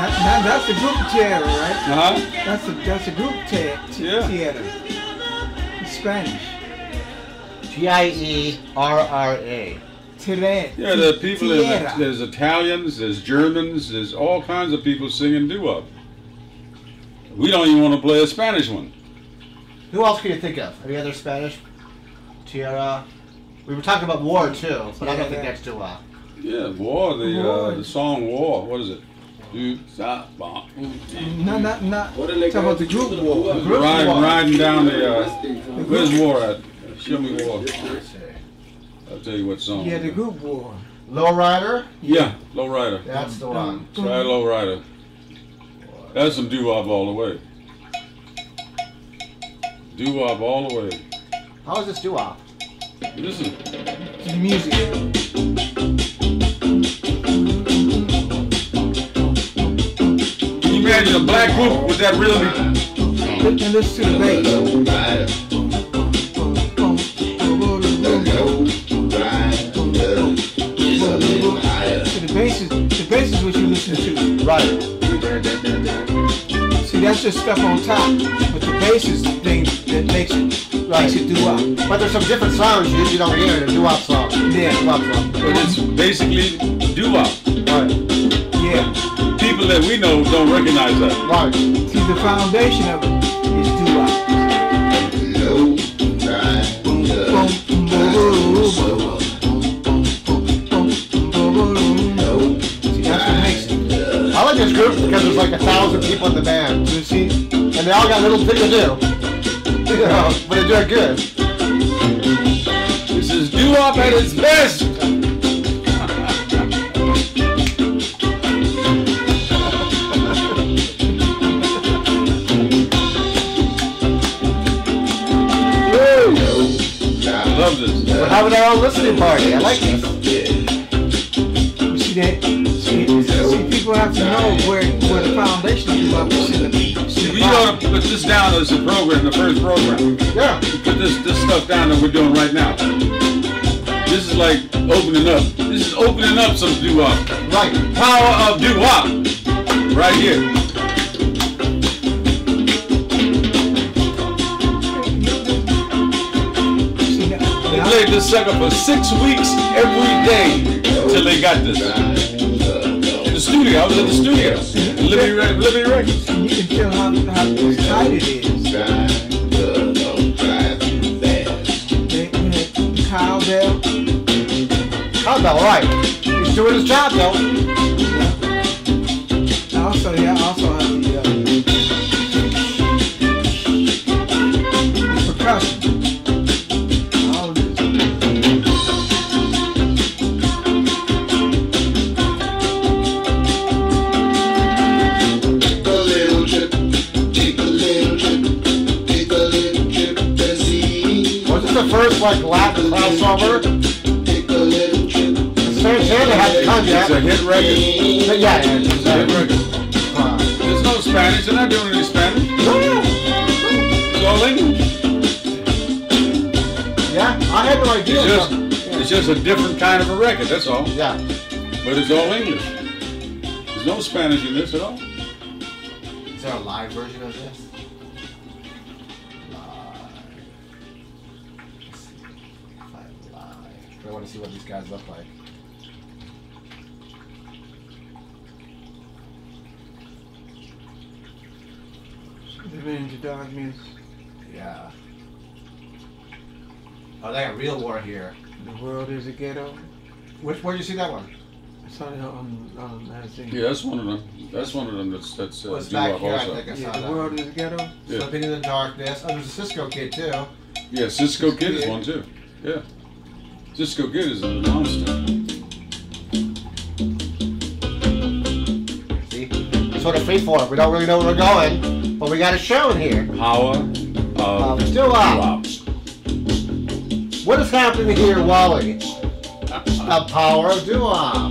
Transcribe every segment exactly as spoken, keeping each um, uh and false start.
Now, now that's the group theater, right? Uh-huh. That's a that's a group te- t- Yeah. theater. It's Spanish. T I E R R A. Today. Yeah, there are people in Theater. there's Italians, there's Germans, there's all kinds of people singing doo-wop. We don't even want to play a Spanish one. Who else can you think of? Any other Spanish? Tierra. We were talking about War too, but I don't think that's too well. Yeah, War, the War. uh, the song War. What is it? Do, sa, ba, ooh, dee. No, not not. Talk about the group war. Group Ride, war. riding down the. Uh, where's War at? Show me War. I'll tell you what song. Yeah, the group war. Lowrider? Yeah, Lowrider. That's the one. Try Lowrider. That's some doo-wop all the way. Doo-wop all the way. How is this doo-wop? Listen. The music. Can you imagine a black group with that rhythm? And listen to the bass. So the bass is the bass is what you listen to. Right. See, that's just stuff on top, but the bass is the thing that makes it Right. makes it do up. But there's some different sounds you usually don't hear in a doo-wop song. Yeah. Doo-wop song. But it's basically doo-wop. Right. Yeah. People that we know don't recognize that. Right. See, the foundation of it is do up. See, that's what makes it. I like this group because there's like a thousand people in the band. You see, And they all got little thing to do. You know, but they do it good. This is doo-wop at its best. Love this. We're having our own listening party. I like this. you see that? See, see, people have to know where where the foundation of do up is in the. See, we ought to put this down as a program, the first program. Yeah. We put this this stuff down that we're doing right now. This is like opening up. This is opening up some doo-wop. Right. Power of doo-wop. Right here. See, now- They now- played this sucker for six weeks every day until they got this. In the studio, I was at the studio. Liberty, Re- Liberty Records. And you can tell how, how tight it is. They, they, cowbell. Cowbell, right. He's doing his job though. Also, yeah, also have the, uh, the percussion. All this. Was this the first like Latin crossover? Santana had come It's yet. a hit record. But yeah, yeah. It's a hit record. There's no Spanish. They're not doing any Spanish. It's all English. Yeah, I had no idea. It's just, it's just a different kind of a record, that's all. Yeah. But it's all English. There's no Spanish in this at all. Is there a live version of this? Live. Live. I want to see what these guys look like. They've been into dog music. Yeah. Oh, they got real war here. The world is a ghetto. Which, where'd you see that one? I saw it on on magazine. Yeah, that's one of them. That's one of them that's that's uh, What's back doo-wop here? I also. think I saw Yeah, the that. world is a ghetto. Yeah. Slipping in the darkness. Oh, there's a Cisco kid too. Yeah, Cisco Kid is one too. Yeah. Cisco Kid is a monster. See? Sort of free for it. We don't really know where we're going, but we got a show in here. Power of Um, still up. doo-wop. What is happening here, Wally? The power of doo-wop.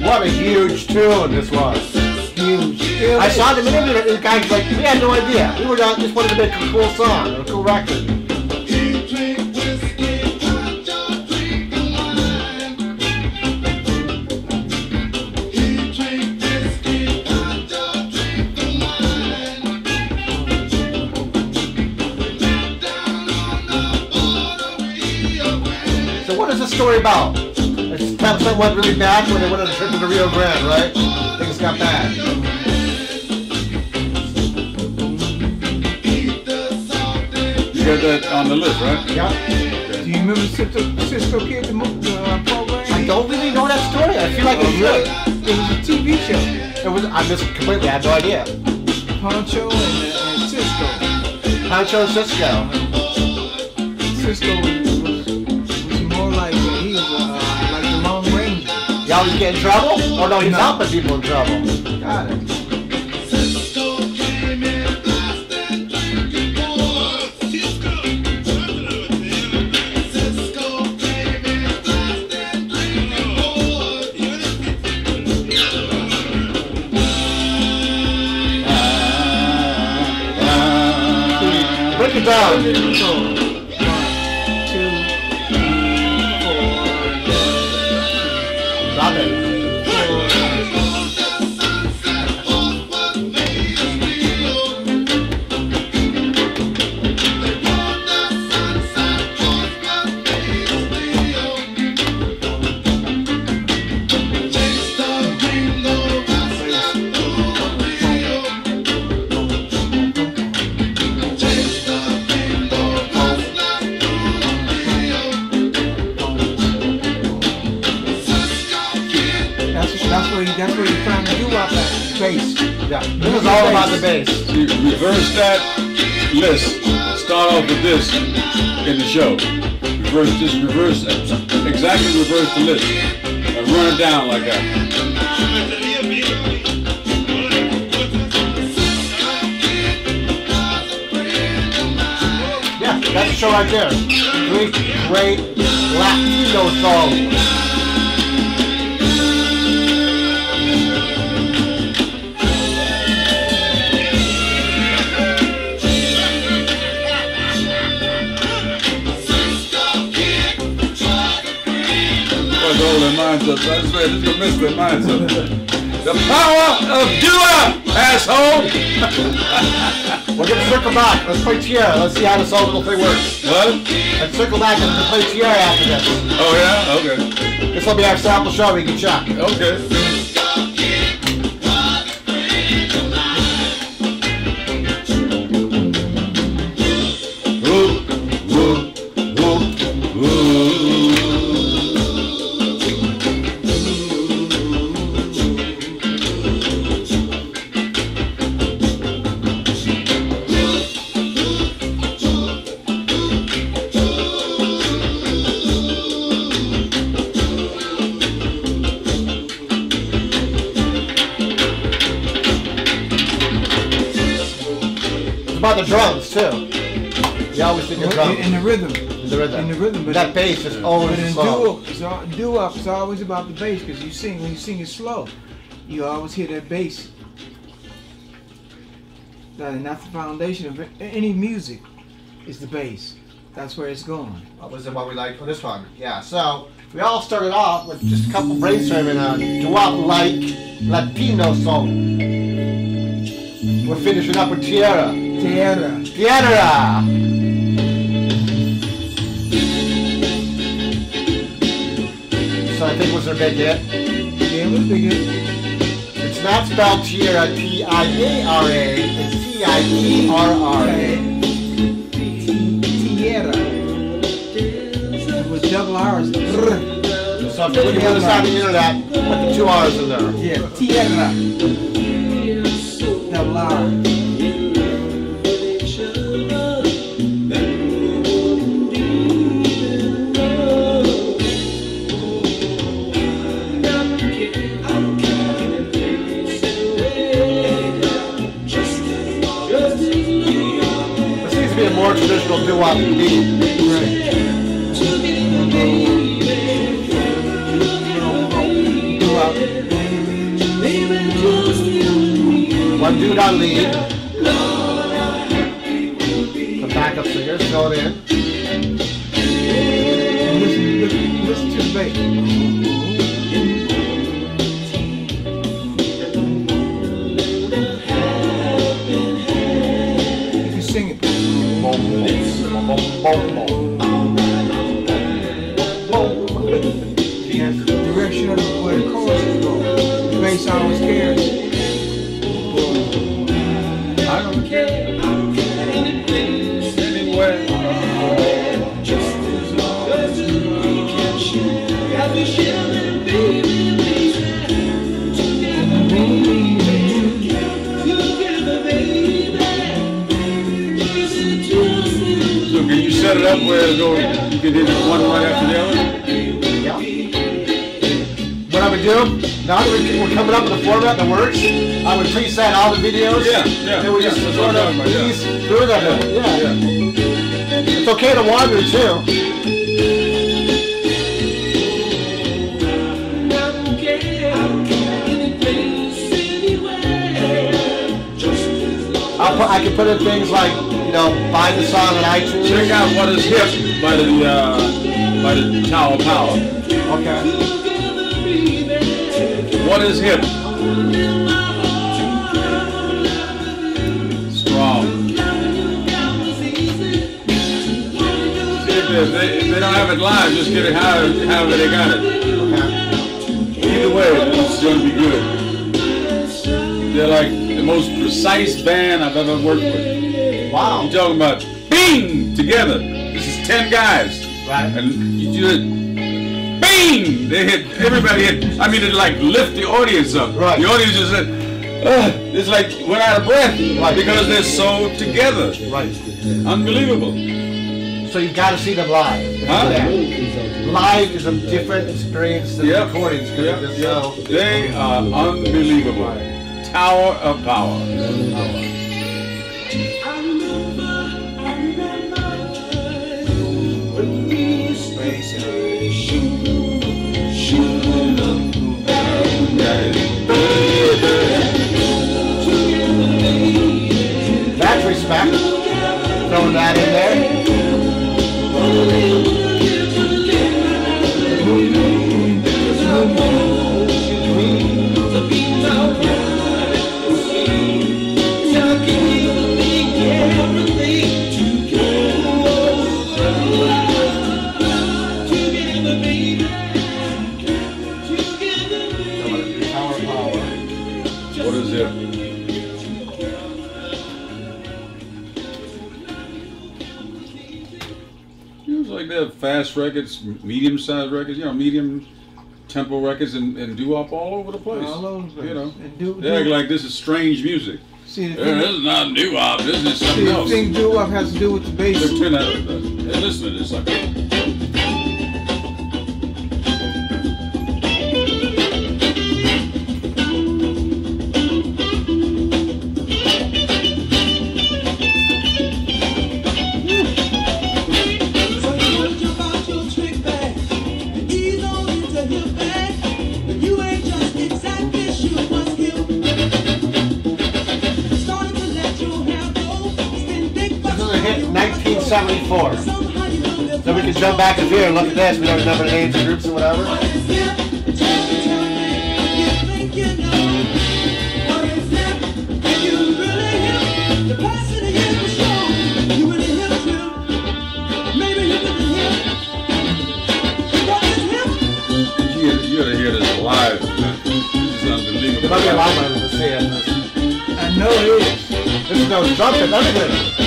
What a huge tune this was. Huge. I saw the interview and the guy's like, we had no idea. We were not, just wanted to make a cool song, a cool record. So what is the story about? It's something went really bad when they went on a trip to the Rio Grande, right? Things got bad. You got that on the list, right? Yeah. Do you remember Cisco, Cisco Kid, the, mo- the uh, program? I don't really know that story. I feel like Oh, I really? should. It was a T V show. It was. I missed completely. I had no idea. Poncho and, uh, and Cisco. Pancho and Cisco. Cisco was, was, was more like, uh, he was uh, like the Lone Ranger. Y'all was getting in trouble? Oh no, he's No. helping people in trouble. Got it. Break it down. One, two, three, four, Stop it. That's where you, that's where you find the doo-wop at, bass. Yeah. This is all about the bass. See, reverse that list. Start off with this in the show. Reverse, just reverse, exactly reverse the list. And run it down like that. Yeah, that's the show right there. Three great Latino songs. Roll their minds up. I swear, this is gonna mess their minds up. The power of doo-wop, asshole! We're gonna circle back. Let's play Tierra. Let's see how this whole little thing works. What? Let's circle back and play Tierra after this. Oh yeah? Okay. This will be our sample show. We can check. Okay. Ooh, ooh, ooh, ooh. About the drums too. You always think of In, drums. in the rhythm. In the rhythm. In the rhythm. But that bass is always But in slow. doo-wop, it's all- doo-wop is always about the bass because you sing when you sing it slow, you always hear that bass. That- And that's the foundation of a- any music, is the bass. That's where it's going. What was it? What we liked for this one? Yeah. So we all started off with just a couple brainstorming on doo-wop-like Latino song. We're finishing up with Tierra. Tierra. Tierra. So I think was their big hit. Yeah, it was big. It's not spelled Tierra, T I A R A. It's T I E R R A. Tierra. With double R's. So if you look at the side of the internet, put the two R's in there. Yeah, Tierra. Double R. This needs to be a more traditional doo-wop beat. Doo-wop. one dude on lead. The backup singers fill it in. And listen, listen, listen to the bass. You can sing it. He has the direction of the, where the chorus is going. The bass always carries. I don't care. Anywhere. So can you set it up where it'll go, you can hit one right after the other? Yeah. What I would do, now that we're we're coming up with a format that works, I would preset all the videos. Yeah, yeah, And we yeah, just that's sort what I'm of talking about, yeah. ease through them. Yeah. Yeah. It's okay to wander too. I'll put, I can put in things like, you know, buy the song on iTunes. Check out What Is Hip by the, uh, by the Tower of Power. Okay. What is hip? Strong. See, if they, if they, if they don't have it live, just get it however, however they got it. Okay. Either way, it's going to be good. They're like the most precise band I've ever worked with. Wow. You're talking about bing together. This is ten guys. Right. And you do it. Bing! They hit, everybody hit, I mean, it like lift the audience up. Right. The audience just said, ugh, it's like went out of breath. Right. Because they're so together. Right. Unbelievable. So you've got to see them live. Huh? Yeah. Live is a different experience than Yep. recordings because Yep. they're just Yep. so. They are unbelievable. Right. Tower of Power. That's respect. Throwing that in there. What is it? It's like they have fast records, medium-sized records, you know, medium tempo records, and, and doo-wop all over the place. All over the place. You know, And do- they act do- like this is strange music. See, the Yeah, thing, this is not doo-wop. This is see, something the else. thing doo-wop has to do with the bass. Look, turn that up. Hey, listen to this sucker. nineteen seventy-four. So we can jump back up here and look at this. We don't remember the names of groups or whatever. You gotta, you gotta hear this live. This is unbelievable. There might be a lot of them to see it. I know it is. This is no trumpet, everything.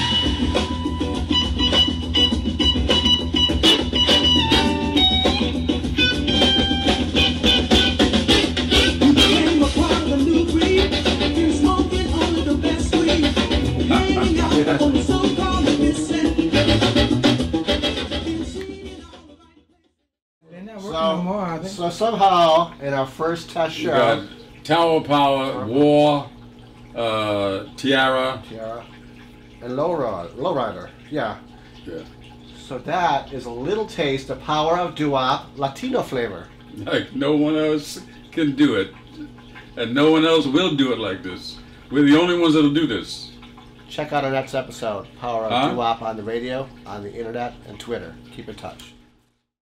They're not working no more, are So, they? so somehow in our first test You show, got Tower of Power, War, uh, Tiara. Tiara, and Lowrider, Lowrider, yeah. Yeah. So that is a little taste of power of doo-wop Latino flavor. Like no one else can do it, and no one else will do it like this. We're the only ones that'll do this. Check out our next episode. Power of Huh? Doo-Wop on the radio, on the internet, and Twitter. Keep in touch.